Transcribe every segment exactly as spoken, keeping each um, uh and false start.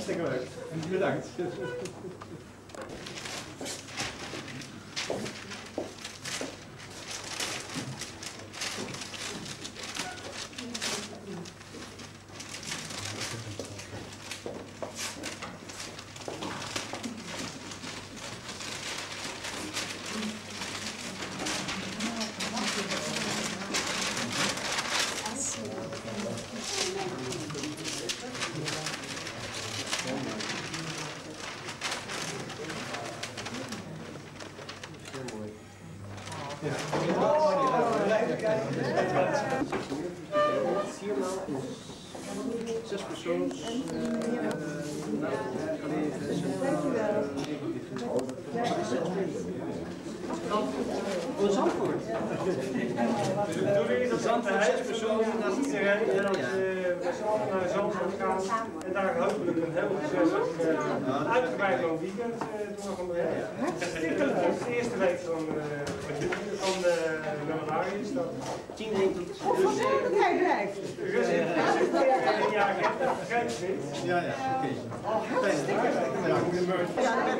Hartstikke leuk. Bedankt. Zes persoons. Voor Zandvoort. De bedoeling is dat Zandvoort zes personen naar iedereen en dat we samen naar Zandvoort gaan en daar hopelijk een heel gezellig uh, uitgebreid lang weekend uh, door gaan brengen. Het is de eerste week van, uh, van de januari is dat. tien één tot Dus ja, ik heb het vergeten niet. Ja, ja, oké. Ja, ik moet hem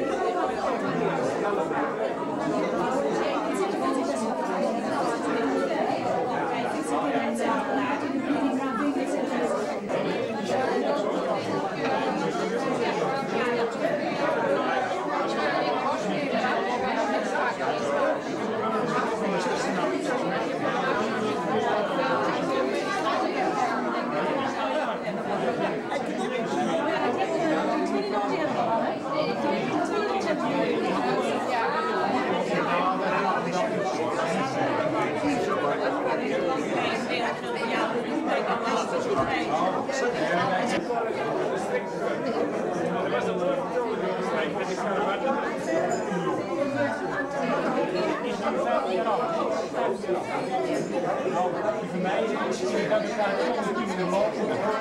Voor mij is het dat ik daar in de loop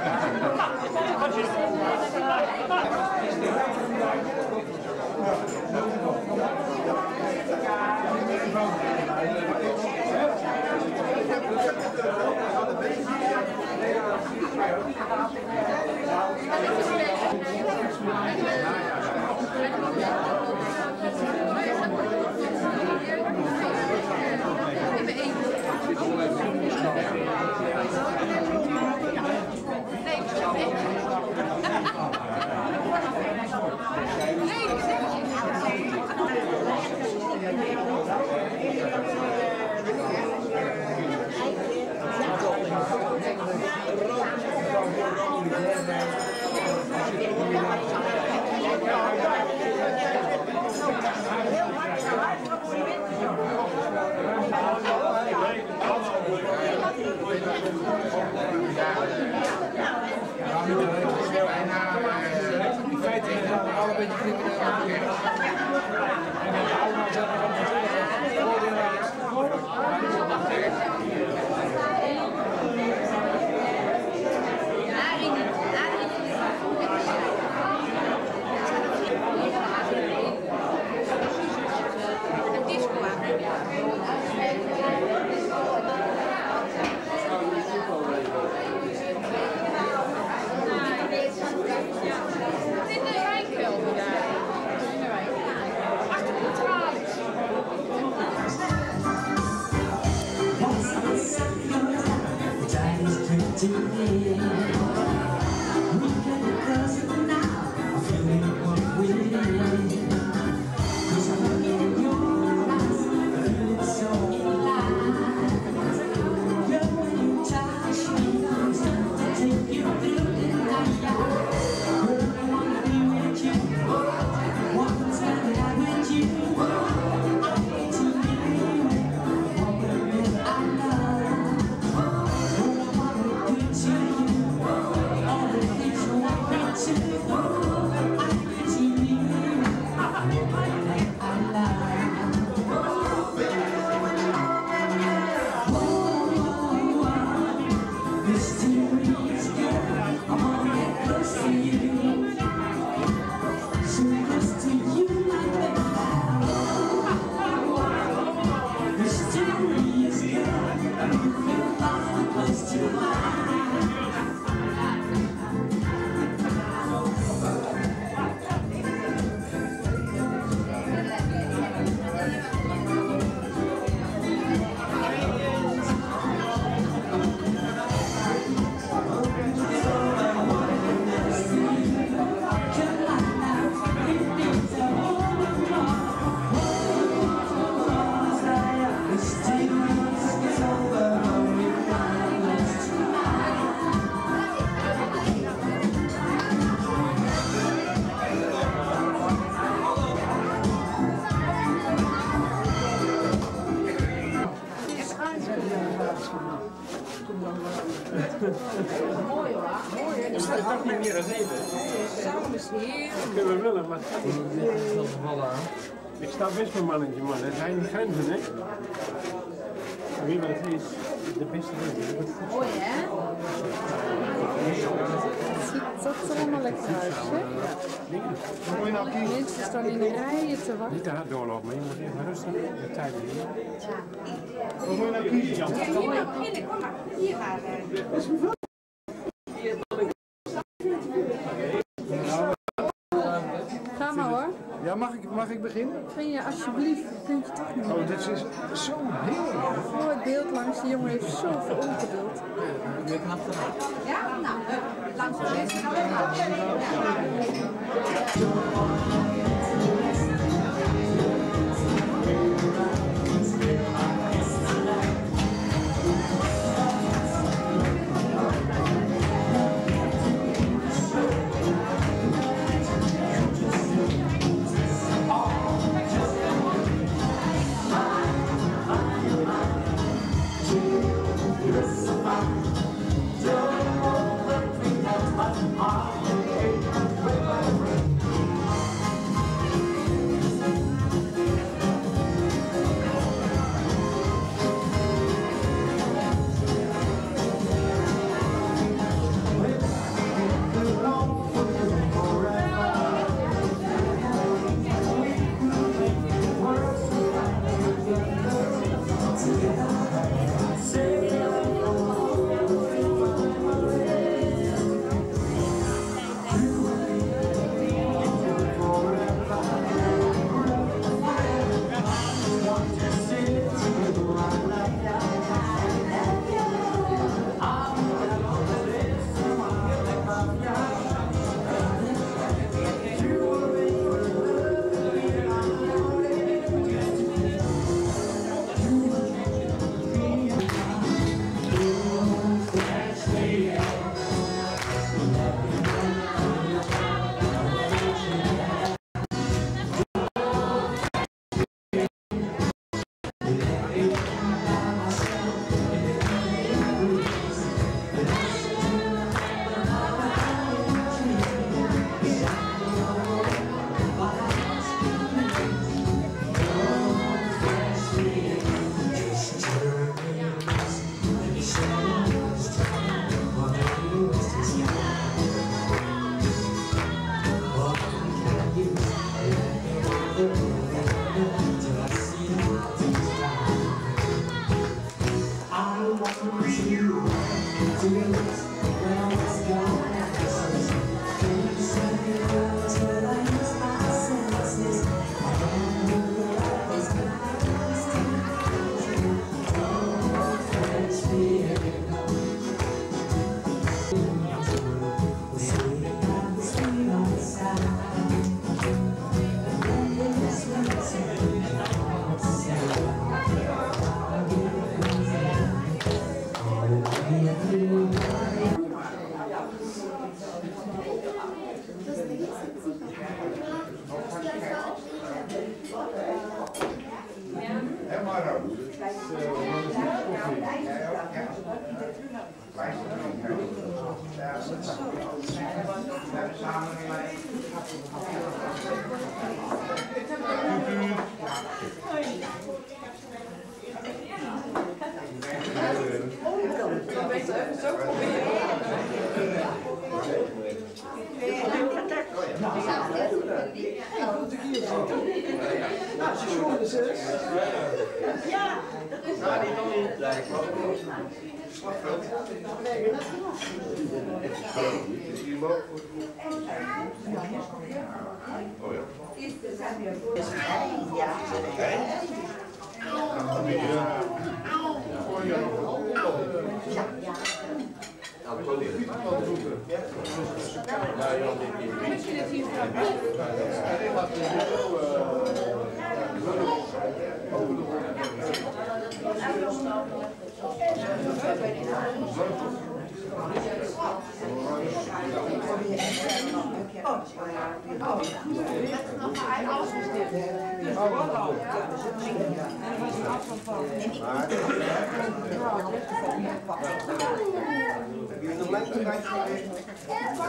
in feite al een beetje knippen. En dan allemaal zeggen van Thank you. toch niet meer dan even. Samen is heerlijk. Dat kunnen we willen, maar het gaat niet. Ik sta best mijn mannetje, man. Dat zijn niet grenzen, hè? Wie wat het is, de beste is. Mooi, hè? Het ziet er allemaal lekker uit, hè? Moet je nou kiezen? Mensen staan in de rijen te wachten. Niet te hard doorlopen, maar je moet even rustig de tijd nemen. Wat moet je nou kiezen? Hier maar. Ga maar hoor. Ja, mag ik, mag ik beginnen? Vind je alsjeblieft, vind je toch niet. Oh, dit is zo heerlijk. Voor het beeld langs, die jongen heeft zoveel ongeduld. Ja, nou, langs de rest gaan Ja, dat is Nou, die nog niet. Ja, ik was slagveld. Is hier mogelijk? Oh ja. ja. Heb je nog lang geweest?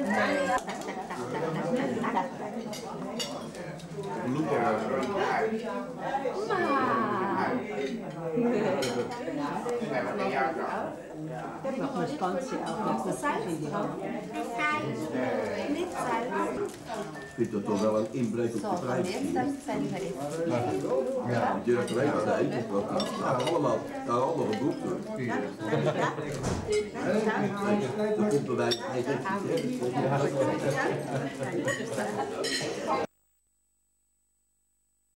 Ik heb nog een spansje af. Dat Ik vind dat toch wel een inbreuk op de vrijheid. Ja, je hebt alleen maar de eten. Nou, allemaal, nou, allemaal geboekt. Dat komt erbij.